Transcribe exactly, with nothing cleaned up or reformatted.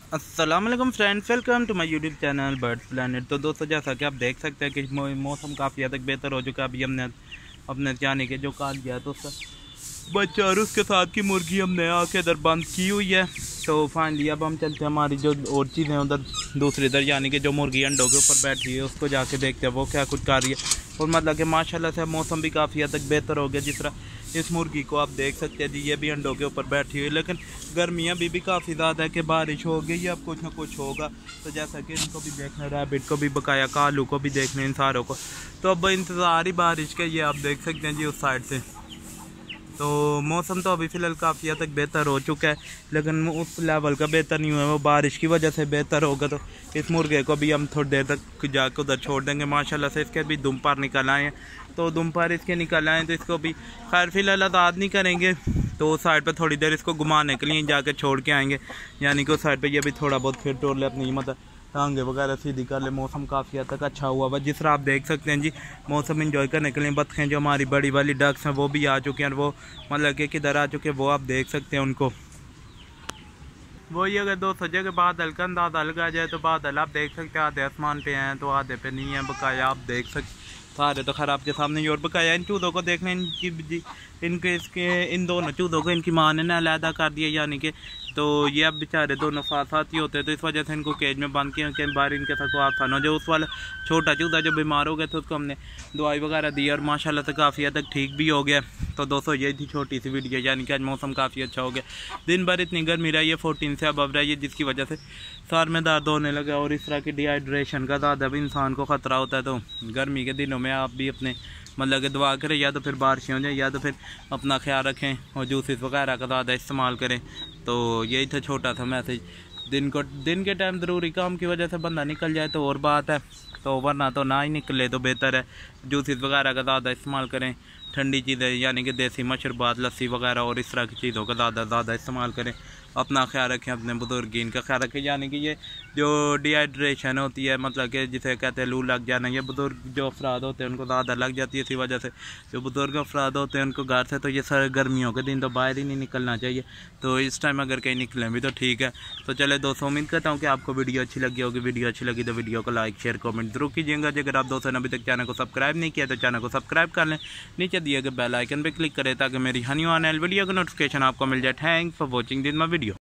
अस्सलाम वालेकुम friends, welcome to my YouTube channel birds planet. तो दोस्तों, जैसा कि आप देख सकते हैं कि मौसम काफ़ी हद तक बेहतर हो चुका है। अभी हमने अपने जाने के जो काट गया तो बच्चा और उसके साथ की मुर्गी हमने आके इधर बंद की हुई है। तो फाइनली अब हम चलते हैं हमारी जो और चीज़ें उधर दूसरी इधर, यानी कि जो मुर्गी अंडों के ऊपर बैठी है उसको जाके देखते हैं वो क्या कुछ कर रही है। और मतलब कि माशाल्लाह से मौसम भी काफ़ी हद तक बेहतर हो गया। जिस तरह इस मुर्गी को आप देख सकते हैं जी, ये भी अंडों के ऊपर बैठी हुई है, लेकिन गर्मियाँ भी, भी काफ़ी ज़्यादा है कि बारिश हो गई या अब कुछ ना कुछ होगा। तो जैसा कि इनको भी देखना, रैबिट को भी, बकाया कालू को भी देखना, इन सारों को तो अब इंतज़ार ही बारिश का। ये आप देख सकते हैं जी उस साइड से। तो मौसम तो अभी फ़िलहाल काफ़ी हद तक बेहतर हो चुका है, लेकिन उस लेवल का बेहतर नहीं हुआ है। वो बारिश की वजह से बेहतर होगा। तो इस मुर्गे को भी हम थोड़ी देर तक जाकर उधर छोड़ देंगे। माशाल्लाह से इसके भी दुम पर निकल आए हैं, तो दुम पर इसके निकल आए तो इसको भी खैर फ़िलहाल आज़ाद नहीं करेंगे। तो उस साइड पर थोड़ी देर इसको घुमाने के लिए जाकर छोड़ के आएंगे, यानी कि उस साइड पर ये भी थोड़ा बहुत फिर टोर ले, अपनी मतलब टांगे वगैरह सीधी कर ले। मौसम काफ़ी हद तक अच्छा हुआ हुआ, जिस तरह आप देख सकते हैं जी। मौसम एंजॉय करने के लिए बतखें जो हमारी बड़ी वाली डक्स हैं वो भी आ चुके हैं, और वो मतलब कि किधर आ चुके हैं वो आप देख सकते हैं उनको। वही अगर दो सजे के बादल का अंदाजा लगा जाए तो बादल आप देख सकते हैं आधे आसमान पे हैं तो आधे पे नहीं है। बकाया आप देख सकते सारे तो खैर आपके सामने ही। और बकाया इन चूधों को देखने, इनकी इनके इसके इन दोनों चूधों को इनकी माँ ने ना अलहदा कर दिया, यानी कि तो ये अब बेचारे दोनों साथ साथ ही होते हैं। तो इस वजह से इनको केज में बंद किया कि बाहर इनके साथ को आसान हो। जो उस वाला छोटा चूधा जो बीमार हो गया था उसको हमने दवाई वगैरह दी और माशाल्लाह से काफ़ी हद तक ठीक भी हो गया। तो दोस्तों, ये थी छोटी सी वीडियो, यानी कि आज मौसम काफ़ी अच्छा हो गया। दिन भर इतनी गर्मी रही है, फोर्टीन से अब रही है, जिसकी वजह से सर में दर्द होने लगा और इस तरह की डिहाइड्रेशन का ज़्यादा भी इंसान को ख़तरा होता है। तो गर्मी के दिनों में आप भी अपने मतलब कि दुआ करें, या तो फिर बारिशें हो जाए या तो फिर अपना ख्याल रखें और जूसेस वगैरह का ज़्यादा इस्तेमाल करें। तो यही था छोटा सा मैसेज। दिन को दिन के टाइम ज़रूरी काम की वजह से बंदा निकल जाए तो और बात है, तो वरना तो ना ही निकले तो बेहतर है। जूसेस वगैरह का ज़्यादा इस्तेमाल करें, ठंडी चीज़ें यानी कि देसी मशरूबात, लस्सी वगैरह और इस तरह की चीज़ों का ज़्यादा ज़्यादा इस्तेमाल करें। अपना ख्याल रखें, अपने बुजुर्गीन का ख्याल रखें, यानी कि ये जो डिहाइड्रेशन होती है, मतलब कि जिसे कहते हैं लू लग जाना, ये बुजुर्ग जो अफराद होते हैं उनको ज़्यादा लग जाती है। इसी वजह से जो बुजुर्ग अफराद होते हैं उनको घर से तो ये सारे गर्मियों के दिन तो बाहर ही नहीं निकलना चाहिए। तो इस टाइम अगर कहीं निकलें भी तो ठीक है। तो चले दोस्तों, उम्मीद करता हूँ कि आपको वीडियो अच्छी लगी होगी। वीडियो अच्छी लगी तो वीडियो को लाइक शेयर कमेंट जरूर कीजिएगा। अगर आप दोस्तों ने अभी तक चैनल को सब्सक्राइब नहीं किया तो चैनल को सब्सक्राइब कर लें, नीचे दिए गए बेल आइकन पर क्लिक करें ताकि मेरी हनी आने वाली वीडियो का नोटिफिकेशन आपको मिल जाए। Thanks for watching this my video.